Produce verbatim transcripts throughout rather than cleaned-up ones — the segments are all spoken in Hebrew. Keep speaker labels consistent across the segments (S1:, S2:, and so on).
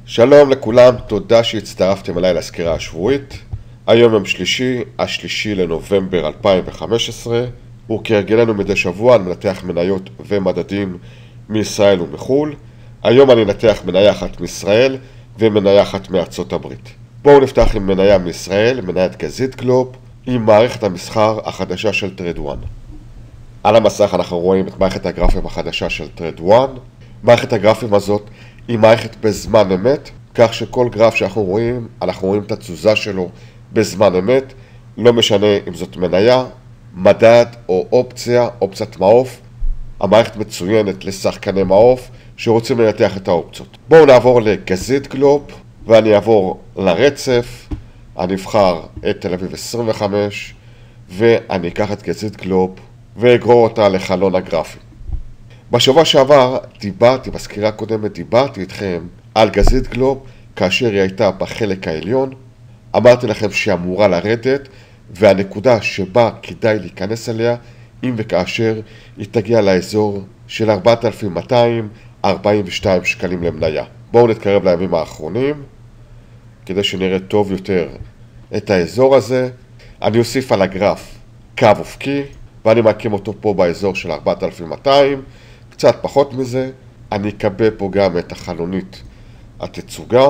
S1: שלום לכולם, תודה שהצטרפתם אליי לסקירה השבועית. היום יום שלישי, השלישי לנובמבר אלפיים וחמש עשרה, וכהרגלנו מדי שבוע ננתח מניות ומדדים מישראל ומחול. היום אני אנתח מניה אחת מישראל ומניה אחת מארצות הברית. בואו נפתח עם מניה מישראל, מניית גזית גלוב, עם מערכת המסחר החדשה של טרד וואן. על המסך אנחנו רואים את מערכת הגרפים החדשה של טרד וואן. מערכת הגרפים הזאת היא מערכת בזמן אמת, כך שכל גרף שאנחנו רואים, אנחנו רואים את התזוזה שלו בזמן אמת, לא משנה אם זאת מניה, מדד או אופציה, אופציית מעוף. המערכת מצוינת לשחקני מעוף שרוצים לנתח את האופציות. בואו נעבור לגזית גלוב, ואני אעבור לרצף. אני אבחר את תל אביב עשרים וחמש, ואני אקח את גזית גלוב ואגרור אותה לחלון הגרפים. בשבוע שעבר דיברתי, בסקירה הקודמת דיברתי איתכם על גזית גלוב כאשר היא הייתה בחלק העליון. אמרתי לכם שהיא אמורה לרדת, והנקודה שבה כדאי להיכנס אליה אם וכאשר היא תגיע לאזור של ארבעת אלפים מאתיים ארבעים ושתיים שקלים למניה. בואו נתקרב לימים האחרונים כדי שנראה טוב יותר את האזור הזה. אני אוסיף על הגרף קו אופקי, ואני מקים אותו פה באזור של ארבעת אלפים מאתיים, קצת פחות מזה. אני אקבל פה גם את החלונית התצוגה,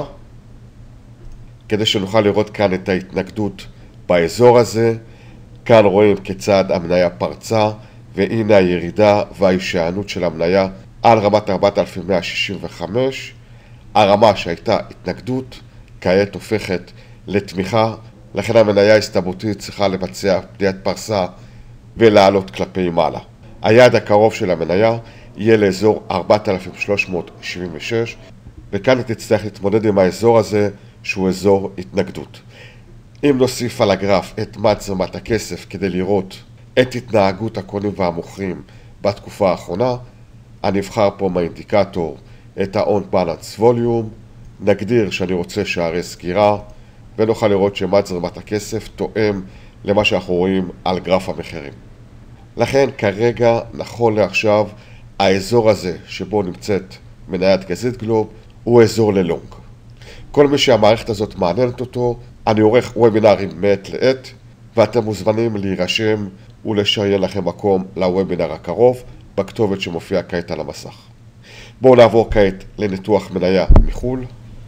S1: כדי שנוכל לראות כאן את ההתנגדות באזור הזה. כאן רואים כיצד המניה פרצה, והנה הירידה וההישענות של המניה על רמת ארבעת אלפים מאה שישים וחמש. הרמה שהייתה התנגדות כעת הופכת לתמיכה, לכן המניה הסתברותית צריכה לבצע פניית פרסה ולעלות כלפי מעלה. היעד הקרוב של המניה יהיה לאזור ארבעת אלפים שלוש מאות שבעים ושש, וכאן תצטרך להתמודד עם האזור הזה שהוא אזור התנגדות. אם נוסיף על הגרף את מד זרמת הכסף כדי לראות את התנהגות הקונים והמוכרים בתקופה האחרונה, אני אבחר פה מהאינדיקטור את ה-On Balance Volume, נגדיר שאני רוצה שערי סגירה, ונוכל לראות שמד זרמת הכסף תואם למה שאנחנו רואים על גרף המחירים. לכן כרגע, נכון לעכשיו, האזור הזה שבו נמצאת מניית גזית גלוב הוא אזור ללונג. כל מי שהמערכת הזאת מעניינת אותו, אני עורך וובינרים מעת לעת, ואתם מוזמנים להירשם ולשריין לכם מקום לוובינר הקרוב בכתובת שמופיעה כעת על המסך. בואו נעבור כעת לניתוח מניה מחול.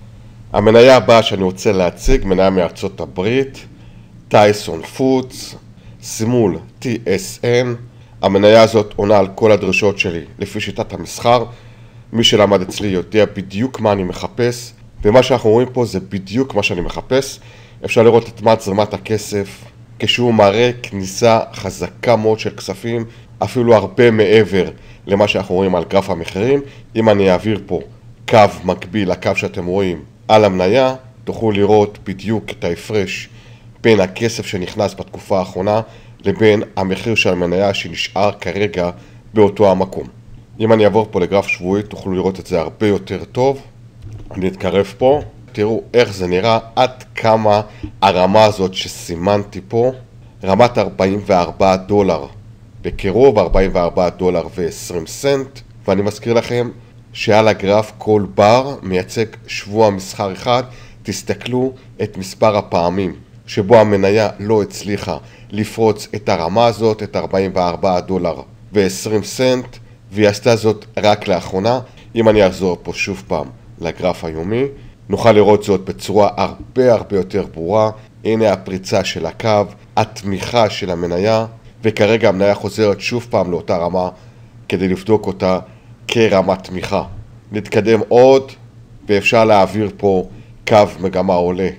S1: המניה הבאה שאני רוצה להציג, מניה מארצות הברית, טייסון פודס, סימול טי אס אן. המניה הזאת עונה על כל הדרישות שלי לפי שיטת המסחר. מי שלמד אצלי יודע בדיוק מה אני מחפש, ומה שאנחנו רואים פה זה בדיוק מה שאני מחפש. אפשר לראות את מד זרמת הכסף כשהוא מראה כניסה חזקה מאוד של כספים, אפילו הרבה מעבר למה שאנחנו רואים על גרף המחירים. אם אני אעביר פה קו מקביל לקו שאתם רואים על המניה, תוכלו לראות בדיוק את ההפרש בין הכסף שנכנס בתקופה האחרונה לבין המחיר של המניה שנשאר כרגע באותו המקום. אם אני אעבור פה לגרף שבועי, תוכלו לראות את זה הרבה יותר טוב. אני אתקרב פה, תראו איך זה נראה, עד כמה הרמה הזאת שסימנתי פה, רמת ארבעים וארבעה דולר, בקירוב ארבעים וארבעה דולר ועשרים סנט, ואני מזכיר לכם שעל הגרף כל בר מייצג שבוע מסחר אחד. תסתכלו את מספר הפעמים שבו המניה לא הצליחה לפרוץ את הרמה הזאת, את ארבעים וארבעה דולר ועשרים סנט, והיא עשתה זאת רק לאחרונה. אם אני אחזור פה שוב פעם לגרף היומי, נוכל לראות זאת בצורה הרבה הרבה יותר ברורה. הנה הפריצה של הקו, התמיכה של המניה, וכרגע המניה חוזרת שוב פעם לאותה רמה כדי לבדוק אותה כרמת תמיכה. נתקדם עוד, ואפשר להעביר פה קו מגמה עולה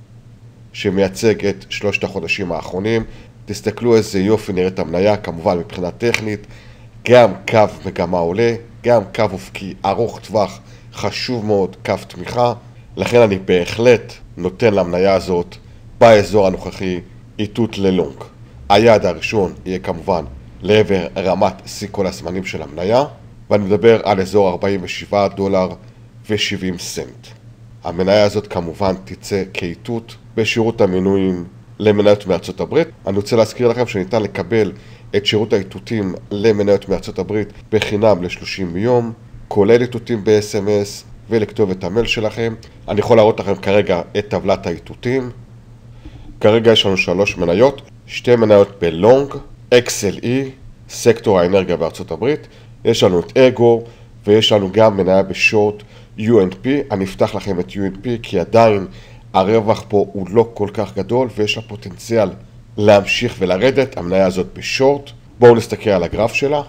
S1: שמייצג את שלושת החודשים האחרונים. תסתכלו איזה יופי נראית המניה, כמובן מבחינה טכנית, גם קו מגמה עולה, גם קו אופקי ארוך טווח חשוב מאוד, קו תמיכה. לכן אני בהחלט נותן למניה הזאת באזור הנוכחי איתות ללונג. היעד הראשון יהיה כמובן לעבר רמת שיא כל הזמנים של המניה, ואני מדבר על אזור ארבעים ושבעה דולר ו-שבעים סנט. המניה הזאת כמובן תצא כאיתות בשירות המינויים למניות מארצות הברית. אני רוצה להזכיר לכם שניתן לקבל את שירות האיתותים למניות מארצות הברית בחינם ל-שלושים יום, כולל איתותים ב-אס אם אס ולכתוב את המייל שלכם. אני יכול להראות לכם כרגע את טבלת האיתותים. כרגע יש לנו שלוש מניות, שתי מניות בלונג, אקס אל אי, סקטור האנרגיה בארצות הברית, יש לנו את אגו, ויש לנו גם מניה בשורט יו אן פי. אני אפתח לכם את יו אן פי כי עדיין הרווח פה הוא לא כל כך גדול ויש לה פוטנציאל להמשיך ולרדת. המניה הזאת בשורט. בואו נסתכל על הגרף שלה.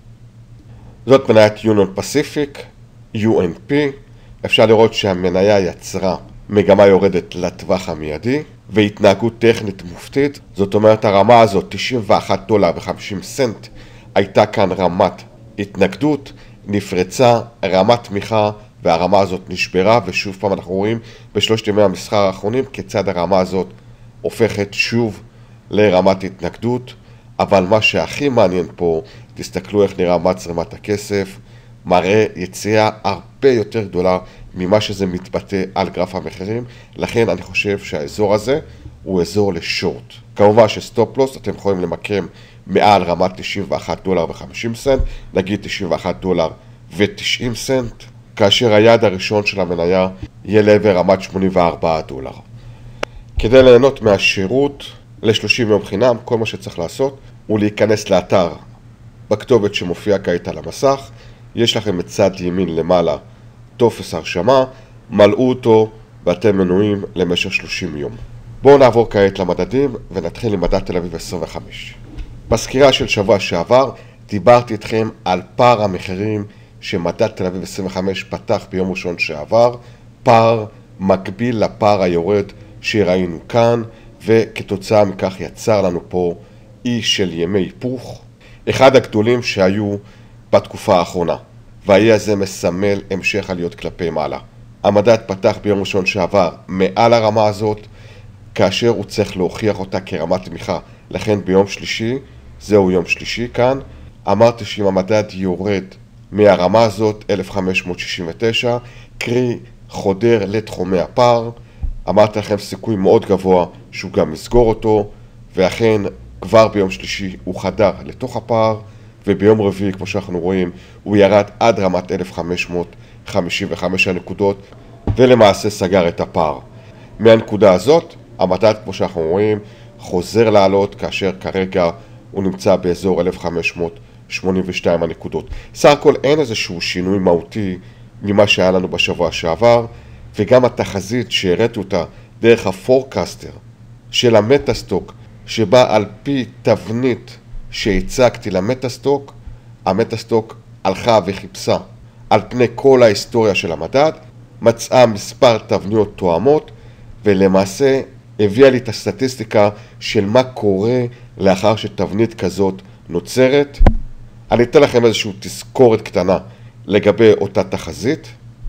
S1: זאת מניית יוניון פסיפיק, יו אן פי. אפשר לראות שהמניה יצרה מגמה יורדת לטווח המיידי והתנהגות טכנית מופתית. זאת אומרת הרמה הזאת תשעים ואחד דולר וחמישים סנט הייתה כאן רמת התנגדות, נפרצה רמת תמיכה והרמה הזאת נשברה, ושוב פעם אנחנו רואים בשלושת ימי המסחר האחרונים כיצד הרמה הזאת הופכת שוב לרמת התנגדות. אבל מה שהכי מעניין פה, תסתכלו איך נראה מצרמת הכסף, מראה יציאה הרבה יותר גדולה ממה שזה מתבטא על גרף המחירים. לכן אני חושב שהאזור הזה הוא אזור לשורט. כמובן שסטופ לוס אתם יכולים למקם מעל רמת תשעים ואחד דולר וחמישים סנט, נגיד תשעים ואחד דולר ותשעים סנט, כאשר היעד הראשון של המניה יהיה לעבר רמת שמונים וארבעה דולר. כדי ליהנות מהשירות ל-שלושים יום חינם, כל מה שצריך לעשות הוא להיכנס לאתר בכתובת שמופיעה כעת על המסך. יש לכם מצד ימין למעלה טופס הרשמה, מלאו אותו ואתם מנויים למשך שלושים יום. בואו נעבור כעת למדדים ונתחיל עם מדד תל אביב עשרים וחמש. בסקירה של שבוע שעבר דיברתי איתכם על פער המחירים שמדד תל אביב עשרים וחמש פתח ביום ראשון שעבר, פער מקביל לפער היורד שראינו כאן, וכתוצאה מכך יצר לנו פה אי של ימי היפוך, אחד הגדולים שהיו בתקופה האחרונה, והאי הזה מסמל המשך עליות כלפי מעלה. המדד פתח ביום ראשון שעבר מעל הרמה הזאת, כאשר הוא צריך להוכיח אותה כרמת תמיכה. לכן ביום שלישי, זהו יום שלישי כאן, אמרתי שאם המדד יורד מהרמה הזאת אלף חמש מאות שישים ותשע, קרי חודר לתחומי הפער, אמרתי לכם סיכוי מאוד גבוה שהוא גם יסגור אותו, ואכן כבר ביום שלישי הוא חדר לתוך הפער, וביום רביעי כמו שאנחנו רואים הוא ירד עד רמת אלף חמש מאות חמישים וחמש הנקודות ולמעשה סגר את הפער. מהנקודה הזאת המדד כמו שאנחנו רואים חוזר לעלות, כאשר כרגע הוא נמצא באזור אלף חמש מאות שמונים ושתיים הנקודות. סך הכל אין איזשהו שינוי מהותי ממה שהיה לנו בשבוע שעבר, וגם התחזית שהראיתי אותה דרך הפורקסטר של המטאסטוק, שבה על פי תבנית שהצגתי למטאסטוק, המטאסטוק הלכה וחיפשה על פני כל ההיסטוריה של המדד, מצאה מספר תבניות תואמות, ולמעשה הביאה לי את הסטטיסטיקה של מה קורה לאחר שתבנית כזאת נוצרת. אני אתן לכם איזושהי תזכורת קטנה לגבי אותה תחזית,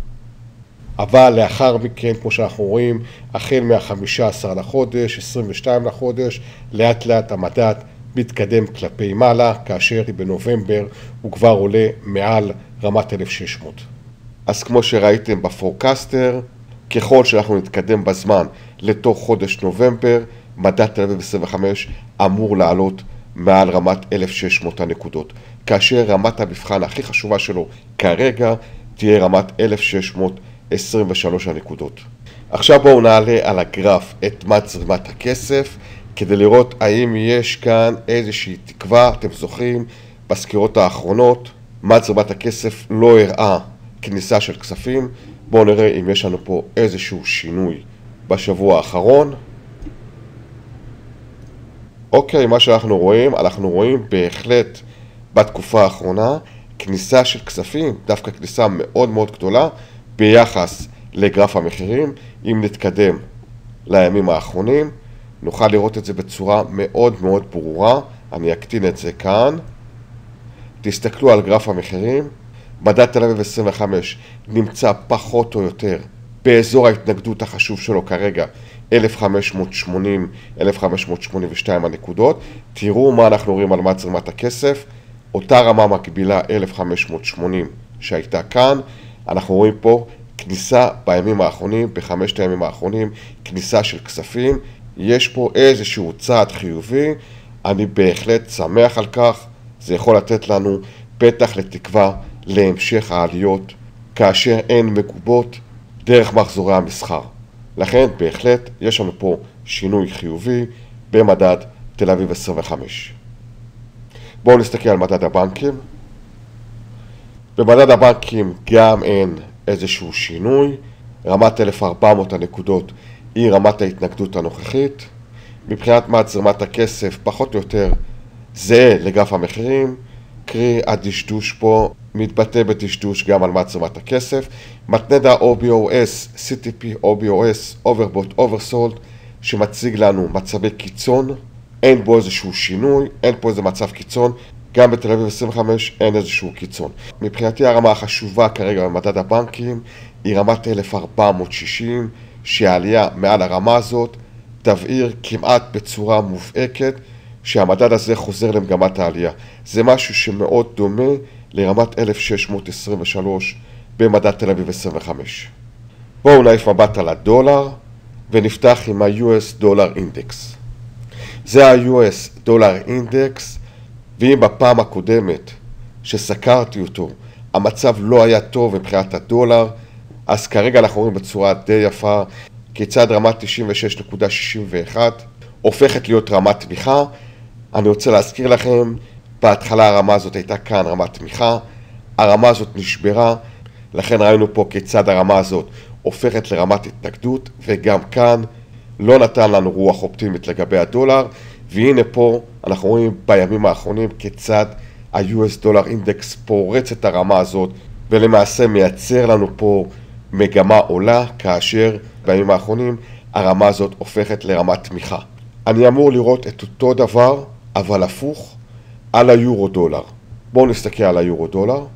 S1: אבל לאחר מכן, כמו שאנחנו רואים, החל מה-חמישה עשר לחודש, עשרים ושתיים לחודש, לאט לאט המדד מתקדם כלפי מעלה, כאשר בנובמבר הוא כבר עולה מעל רמת אלף שש מאות. אז כמו שראיתם בפורקסטר, ככל שאנחנו נתקדם בזמן לתוך חודש נובמבר, מדד תל אביב עשרים וחמש אמור לעלות מעל רמת אלף שש מאות הנקודות, כאשר רמת המבחן הכי חשובה שלו כרגע תהיה רמת אלף שש מאות עשרים ושלוש הנקודות. עכשיו בואו נעלה על הגרף את מצרמת הכסף כדי לראות האם יש כאן איזושהי תקווה. אתם זוכרים, בסקירות האחרונות מצרמת הכסף לא הראה כניסה של כספים. בואו נראה אם יש לנו פה איזשהו שינוי בשבוע האחרון. אוקיי, מה שאנחנו רואים, אנחנו רואים בהחלט בתקופה האחרונה כניסה של כספים, דווקא כניסה מאוד מאוד גדולה ביחס לגרף המחירים. אם נתקדם לימים האחרונים, נוכל לראות את זה בצורה מאוד מאוד ברורה. אני אקטין את זה כאן. תסתכלו על גרף המחירים. מדד תל אביב עשרים וחמש נמצא פחות או יותר באזור ההתנגדות החשוב שלו כרגע, אלף חמש מאות שמונים אלף חמש מאות שמונים ושתיים הנקודות. תראו מה אנחנו רואים על מצרמת הכסף, אותה רמה מקבילה אלף חמש מאות שמונים שהייתה כאן. אנחנו רואים פה כניסה בימים האחרונים, בחמשת הימים האחרונים, כניסה של כספים. יש פה איזשהו צעד חיובי, אני בהחלט שמח על כך. זה יכול לתת לנו פתח לתקווה להמשך העליות כאשר הן מגובות דרך מחזורי המסחר. לכן בהחלט יש לנו פה שינוי חיובי במדד תל אביב עשרים וחמש. בואו נסתכל על מדד הבנקים. במדד הבנקים גם אין איזשהו שינוי. רמת אלף וארבע מאות הנקודות היא רמת ההתנגדות הנוכחית. מבחינת מעט זרמת הכסף פחות או יותר זהה לגרף המחירים, קרי הדשדוש פה מתבטא בדשדוש גם על מעט זרמת הכסף. מתנד ה-או בי או אס, סי טי פי, או בי או אס, Overbought, Oversold, שמציג לנו מצבי קיצון, אין בו איזשהו שינוי, אין פה איזה מצב קיצון, גם בתל אביב עשרים וחמש אין איזשהו קיצון. מבחינתי הרמה החשובה כרגע במדד הבנקים היא רמת אלף וארבע מאות שישים, שהעלייה מעל הרמה הזאת תבהיר כמעט בצורה מובהקת שהמדד הזה חוזר למגמת העלייה. זה משהו שמאוד דומה לרמת אלף שש מאות עשרים ושלוש במדד תל אביב עשרים וחמש. בואו נעיף מבט על הדולר ונפתח עם ה-יו אס דולר אינדקס. זה ה-יו אס דולר אינדקס, ואם בפעם הקודמת שסקרתי אותו המצב לא היה טוב מבחינת הדולר, אז כרגע אנחנו רואים בצורה די יפה כיצד רמת תשעים ושש נקודה שישים ואחת הופכת להיות רמת תמיכה. אני רוצה להזכיר לכם, בהתחלה הרמה הזאת הייתה כאן רמת תמיכה, הרמה הזאת נשברה, לכן ראינו פה כיצד הרמה הזאת הופכת לרמת התנגדות, וגם כאן לא נתן לנו רוח אופטימית לגבי הדולר, והנה פה אנחנו רואים בימים האחרונים כיצד ה-יו אס דולר אינדקס פורץ את הרמה הזאת, ולמעשה מייצר לנו פה מגמה עולה, כאשר בימים האחרונים הרמה הזאת הופכת לרמת תמיכה. אני אמור לראות את אותו דבר, אבל הפוך, על היורו דולר. בואו נסתכל על היורו דולר.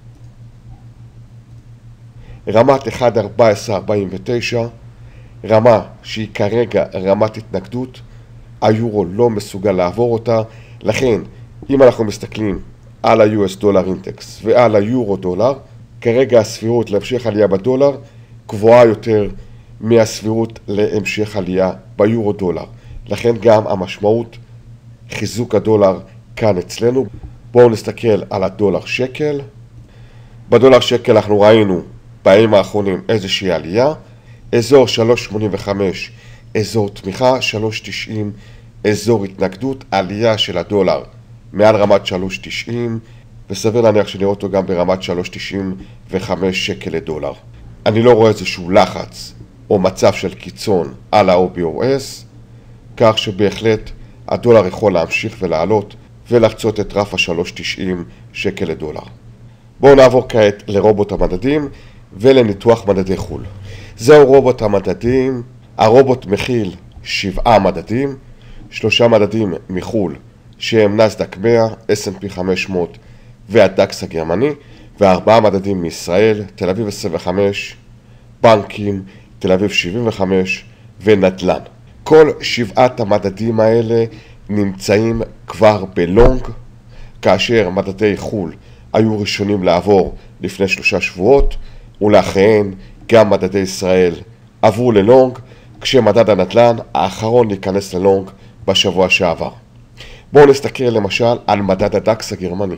S1: רמת אחד נקודה ארבע עשרה ארבעים ותשע, רמה שהיא כרגע רמת התנגדות, היורו לא מסוגל לעבור אותה, לכן אם אנחנו מסתכלים על ה-יו אס דולר אינדקס ועל היורו דולר, כרגע הסבירות להמשך עלייה בדולר גבוהה יותר מהסבירות להמשך עלייה ביורו דולר. לכן גם המשמעות חיזוק הדולר כאן אצלנו. בואו נסתכל על הדולר שקל. בדולר שקל אנחנו ראינו בימים האחרונים איזושהי עלייה, אזור שלוש שמונים וחמש אזור תמיכה, שלוש תשעים אזור התנגדות, עלייה של הדולר מעל רמת שלוש תשעים, וסביר להניח שנראה אותו גם ברמת שלוש תשעים וחמש שקל לדולר. אני לא רואה איזשהו לחץ או מצב של קיצון על ה-או בי או אס, כך שבהחלט הדולר יכול להמשיך ולעלות ולחצות את רף ה-שלוש תשעים שקל לדולר. בואו נעבור כעת לרובוט המדדים ולניתוח מדדי חו"ל. זהו רובוט המדדים. הרובוט מכיל שבעה מדדים, שלושה מדדים מחו"ל שהם נסדק מאה, אס אנד פי חמש מאות והדקס הגרמני, וארבעה מדדים מישראל, תל אביב עשרים וחמש, בנקים, תל אביב שבעים וחמש ונדל"ן. כל שבעת המדדים האלה נמצאים כבר בלונג, כאשר מדדי חו"ל היו ראשונים לעבור לפני שלושה שבועות, ולאחריהם גם מדדי ישראל עברו ללונג, כשמדד הנדל"ן האחרון להיכנס ללונג בשבוע שעבר. בואו נסתכל למשל על מדד הדקס הגרמני.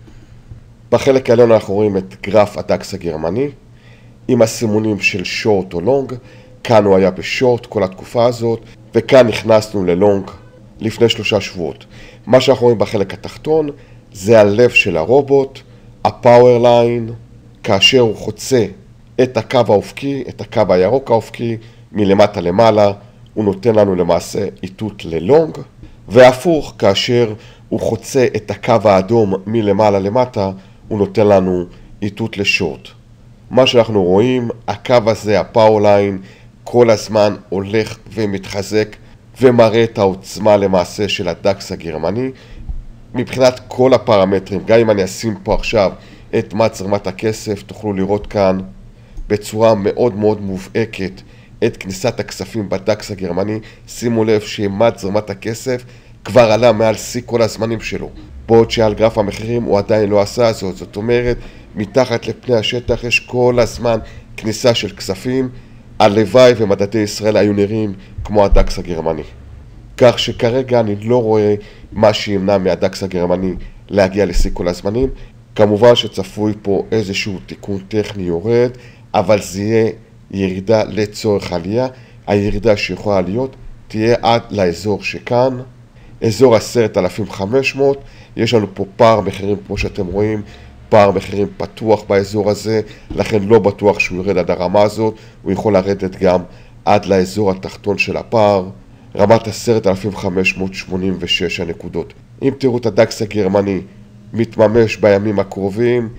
S1: בחלק העליון אנחנו רואים את גרף הדקס הגרמני עם הסימונים של שורט או לונג. כאן הוא היה בשורט כל התקופה הזאת, וכאן נכנסנו ללונג לפני שלושה שבועות. מה שאנחנו רואים בחלק התחתון זה הלב של הרובוט, הפאוור ליין, כאשר הוא חוצה את הקו האופקי, את הקו הירוק האופקי, מלמטה למעלה, הוא נותן לנו למעשה איתות ללונג, והפוך, כאשר הוא חוצה את הקו האדום מלמעלה למטה, הוא נותן לנו איתות לשורט. מה שאנחנו רואים, הקו הזה, הפאוור ליין, כל הזמן הולך ומתחזק ומראה את העוצמה למעשה של הדקס הגרמני. מבחינת כל הפרמטרים, גם אם אני אשים פה עכשיו את מד זרמת הכסף, תוכלו לראות כאן בצורה מאוד מאוד מובהקת את כניסת הכספים בדקס הגרמני. שימו לב שמד זרמת הכסף כבר עלה מעל שיא כל הזמנים שלו, בעוד שעל גרף המחירים הוא עדיין לא עשה זאת. זאת אומרת, מתחת לפני השטח יש כל הזמן כניסה של כספים. הלוואי ומדדי ישראל היו נראים כמו הדקס הגרמני. כך שכרגע אני לא רואה מה שימנע מהדקס הגרמני להגיע לשיא כל הזמנים, כמובן שצפוי פה איזשהו תיקון טכני יורד, אבל זה יהיה ירידה לצורך עלייה. הירידה שיכולה להיות תהיה עד לאזור שכאן, אזור עשרת אלפים וחמש מאות. יש לנו פה פער מחירים, כמו שאתם רואים, פער מחירים פתוח באזור הזה, לכן לא בטוח שהוא ירד עד הרמה הזאת, הוא יכול לרדת גם עד לאזור התחתון של הפער, רמת עשרת אלפים וחמש מאות שמונים ושש הנקודות. אם תראו את הדקס הגרמני מתממש בימים הקרובים,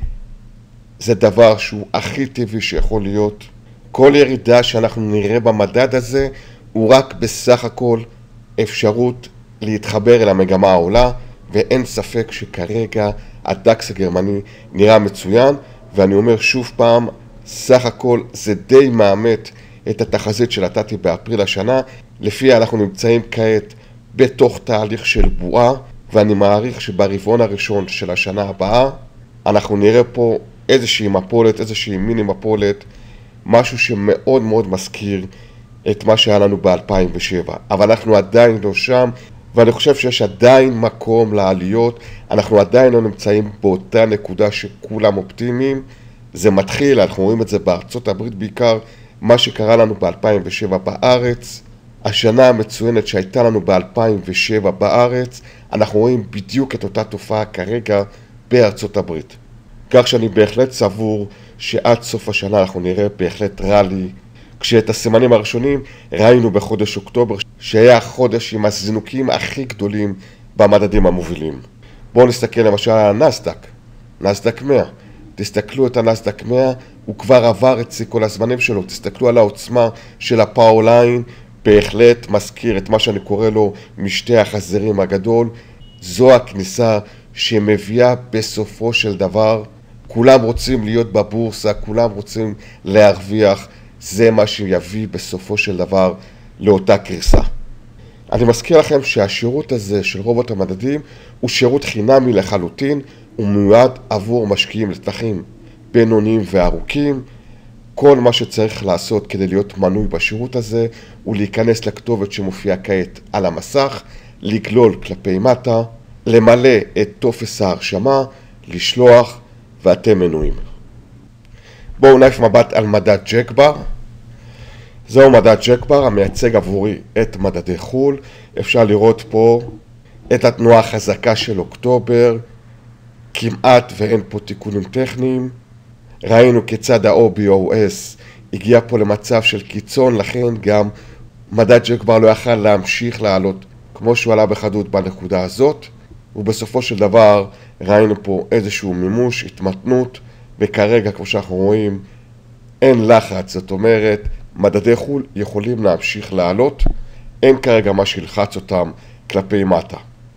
S1: זה דבר שהוא הכי טבעי שיכול להיות. כל ירידה שאנחנו נראה במדד הזה הוא רק בסך הכל אפשרות להתחבר אל המגמה העולה, ואין ספק שכרגע הדקס הגרמני נראה מצוין, ואני אומר שוב פעם, סך הכל זה די מאמת את התחזית שנתתי באפריל השנה, לפיה אנחנו נמצאים כעת בתוך תהליך של בועה, ואני מעריך שברבעון הראשון של השנה הבאה אנחנו נראה פה איזושהי מפולת, איזושהי מיני מפולת, משהו שמאוד מאוד מזכיר את מה שהיה לנו ב-אלפיים ושבע, אבל אנחנו עדיין לא שם, ואני חושב שיש עדיין מקום לעליות. אנחנו עדיין לא נמצאים באותה נקודה שכולם אופטימיים. זה מתחיל, אנחנו רואים את זה בארצות הברית בעיקר, מה שקרה לנו ב-אלפיים ושבע בארץ, השנה המצוינת שהייתה לנו ב-אלפיים ושבע בארץ, אנחנו רואים בדיוק את אותה תופעה כרגע בארצות הברית. כך שאני בהחלט סבור שעד סוף השנה אנחנו נראה בהחלט רלי, כשאת הסימנים הראשונים ראינו בחודש אוקטובר, שהיה החודש עם הזינוקים הכי גדולים במדדים המובילים. בואו נסתכל למשל על הנסדק, נסדק מאה. תסתכלו את הנסדק מאה, הוא כבר עבר את כל הזמנים שלו. תסתכלו על העוצמה של הפאור ליין, בהחלט מזכיר את מה שאני קורא לו משתה החזירים הגדול. זו הכניסה שמביאה בסופו של דבר, כולם רוצים להיות בבורסה, כולם רוצים להרוויח, זה מה שיביא בסופו של דבר לאותה קריסה. אני מזכיר לכם שהשירות הזה של רובוט המדדים הוא שירות חינמי לחלוטין, הוא מיועד עבור משקיעים לטווחים בינוניים וארוכים. כל מה שצריך לעשות כדי להיות מנוי בשירות הזה הוא להיכנס לכתובת שמופיעה כעת על המסך, לגלול כלפי מטה, למלא את טופס ההרשמה, לשלוח, ואתם מנויים. בואו נעיף מבט על מדד ג'קבר. זהו מדד ג'קבר המייצג עבורי את מדדי חול. אפשר לראות פה את התנועה החזקה של אוקטובר, כמעט ואין פה תיקונים טכניים. ראינו כיצד ה-או בי או אס הגיע פה למצב של קיצון, לכן גם מדד ג'קבר לא יכל להמשיך לעלות כמו שהוא עלה בחדות בנקודה הזאת, ובסופו של דבר ראינו פה איזשהו מימוש, התמתנות, וכרגע כמו שאנחנו רואים אין לחץ, זאת אומרת מדדי חול יכולים להמשיך לעלות, אין כרגע מה שילחץ אותם כלפי מטה.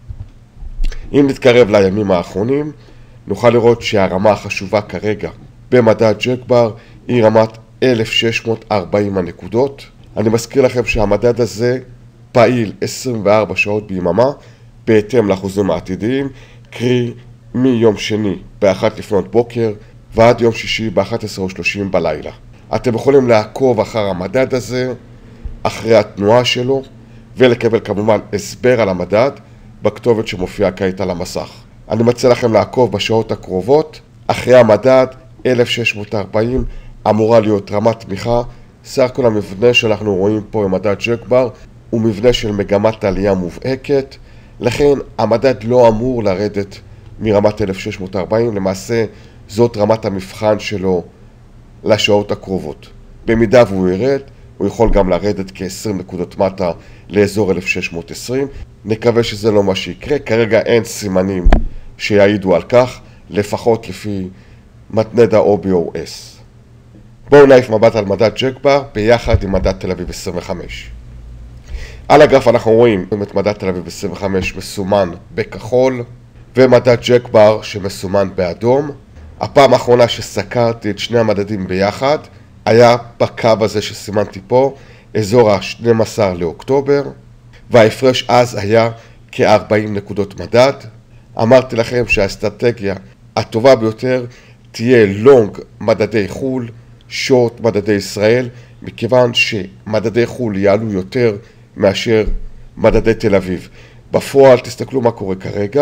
S1: אם נתקרב לימים האחרונים נוכל לראות שהרמה החשובה כרגע במדד ג'קבר היא רמת אלף שש מאות וארבעים הנקודות. אני מזכיר לכם שהמדד הזה פעיל עשרים וארבע שעות ביממה בהתאם לאחוזים העתידיים, קרי מיום שני באחת לפנות בוקר ועד יום שישי ב-אחת עשרה ושלושים בלילה. אתם יכולים לעקוב אחר המדד הזה, אחרי התנועה שלו, ולקבל כמובן הסבר על המדד בכתובת שמופיעה כעת על המסך. אני מציע לכם לעקוב בשעות הקרובות אחרי המדד. אלף שש מאות וארבעים אמורה להיות רמת תמיכה. סך כל המבנה שאנחנו רואים פה במדד ג'קבר הוא מבנה של מגמת עלייה מובהקת, לכן המדד לא אמור לרדת מרמת אלף שש מאות וארבעים, למעשה זאת רמת המבחן שלו לשעות הקרובות. במידה והוא ירד, הוא יכול גם לרדת כ-עשרים נקודות מטה לאזור אלף שש מאות ועשרים. נקווה שזה לא מה שיקרה, כרגע אין סימנים שיעידו על כך, לפחות לפי מתנד ה-או בי או אס. בואו נעיף מבט על מדד ג'קבר ביחד עם מדד תל אביב עשרים וחמש. על הגרף אנחנו רואים את מדד תל אביב עשרים וחמש מסומן בכחול, ומדד ג'קבר שמסומן באדום. הפעם האחרונה שסקרתי את שני המדדים ביחד היה בקו הזה שסימנתי פה, אזור ה-שנים עשר לאוקטובר, וההפרש אז היה כ-ארבעים נקודות מדד. אמרתי לכם שהאסטרטגיה הטובה ביותר תהיה לונג מדדי חול, שורט מדדי ישראל, מכיוון שמדדי חול יעלו יותר מאשר מדדי תל אביב. בפועל תסתכלו מה קורה כרגע,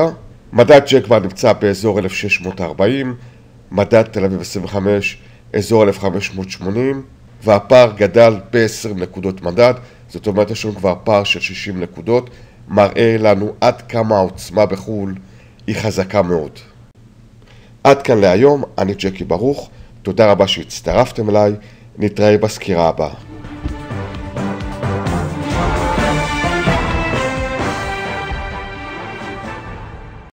S1: מדד ג'קמן נמצא באזור אלף שש מאות וארבעים, מדד תל אביב עשרים וחמש אזור אלף חמש מאות ושמונים, והפער גדל ב-עשרים נקודות מדד, זאת אומרת יש לנו כבר פער של שישים נקודות, מראה לנו עד כמה העוצמה בחו"ל היא חזקה מאוד. עד כאן להיום, אני ג'קי ברוך, תודה רבה שהצטרפתם אליי, נתראה בסקירה הבאה.